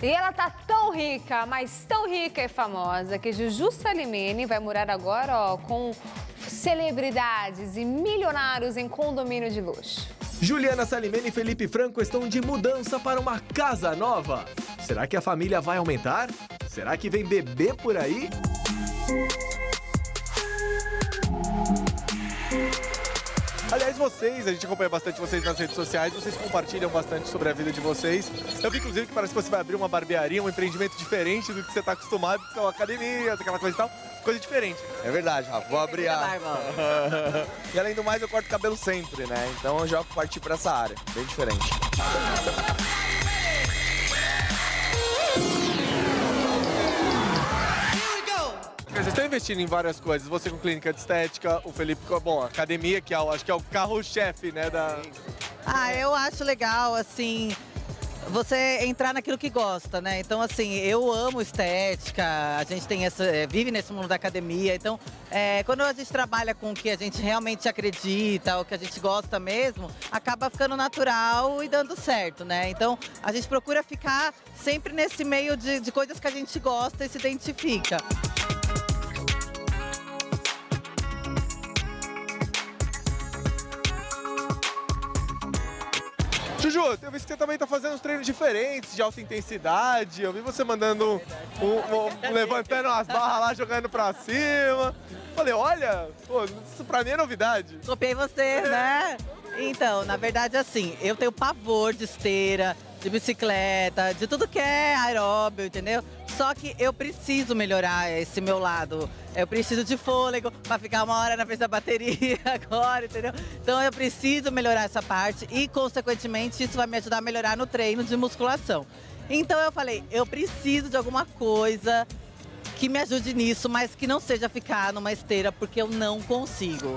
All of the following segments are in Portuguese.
E ela tá tão rica, mas tão rica e famosa, que Juju Salimene vai morar agora, ó, com celebridades e milionários em condomínio de luxo. Juliana Salimene e Felipe Franco estão de mudança para uma casa nova. Será que a família vai aumentar? Será que vem bebê por aí? Aliás, a gente acompanha bastante vocês nas redes sociais, vocês compartilham bastante sobre a vida de vocês. Eu vi, inclusive, que parece que você vai abrir uma barbearia, um empreendimento diferente do que você está acostumado, que são academias, aquela coisa e tal. Coisa diferente. É verdade, Rafa. Vou abrir a... E além do mais, eu corto cabelo sempre, né? Então eu já parti para essa área, bem diferente. Vocês estão investindo em várias coisas, você com clínica de estética, o Felipe com, bom, academia, que acho que é o carro-chefe, né, da... Eu acho legal, assim, você entrar naquilo que gosta, né? Então, assim, eu amo estética, a gente tem vive nesse mundo da academia, então, quando a gente trabalha com o que a gente realmente acredita, o que a gente gosta mesmo, acaba ficando natural e dando certo, né? Então, a gente procura ficar sempre nesse meio de coisas que a gente gosta e se identifica. Juju, eu vi que você também tá fazendo uns treinos diferentes, de alta intensidade. Eu vi você mandando levantando as barras lá, jogando pra cima. Falei, olha, pô, isso pra mim é novidade. Copiei você, né? Então, na verdade, assim, eu tenho pavor de esteira, de bicicleta, de tudo que é aeróbio, entendeu? Só que eu preciso melhorar esse meu lado. Eu preciso de fôlego para ficar uma hora na frente da bateria agora, entendeu? Então eu preciso melhorar essa parte e, consequentemente, isso vai me ajudar a melhorar no treino de musculação. Então eu falei, eu preciso de alguma coisa que me ajude nisso, mas que não seja ficar numa esteira, porque eu não consigo.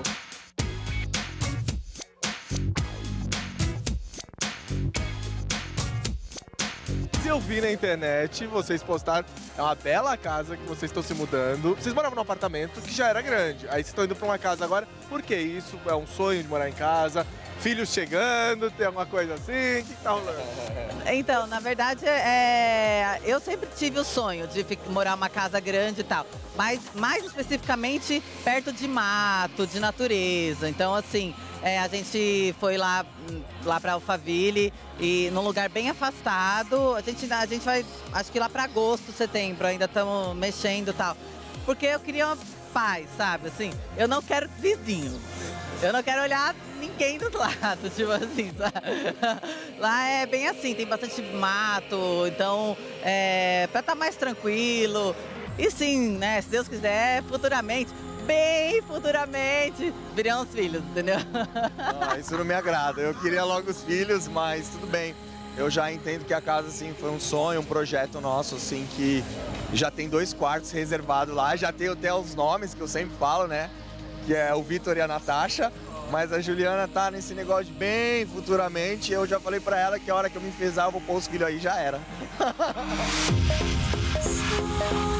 Eu vi na internet, vocês postaram, é uma bela casa que vocês estão se mudando. Vocês moravam num apartamento que já era grande, aí vocês estão indo pra uma casa agora. Por que isso? É um sonho de morar em casa? Filhos chegando, tem alguma coisa assim? O que tá rolando? Então, na verdade, eu sempre tive o sonho de morar numa casa grande e tal, mas mais especificamente perto de mato, de natureza. Então, assim, a gente foi lá para Alphaville e num lugar bem afastado. A gente vai, acho que lá para agosto, setembro, ainda estamos mexendo e tal. Porque eu queria uma paz, sabe? Assim, eu não quero vizinhos. Eu não quero olhar ninguém dos lados, tipo assim, sabe? Lá é bem assim, tem bastante mato, então para estar mais tranquilo. E sim, né, se Deus quiser, futuramente, bem futuramente, virão os filhos, entendeu? Isso não me agrada, eu queria logo os filhos, mas tudo bem. Eu já entendo que a casa, assim, foi um sonho, um projeto nosso, assim, que já tem 2 quartos reservados lá, já tem até os nomes que eu sempre falo, né? Que é o Vitor e a Natasha, mas a Juliana tá nesse negócio de bem futuramente. Eu já falei pra ela que a hora que eu me enfesar, eu vou pôr os filhos aí, já era.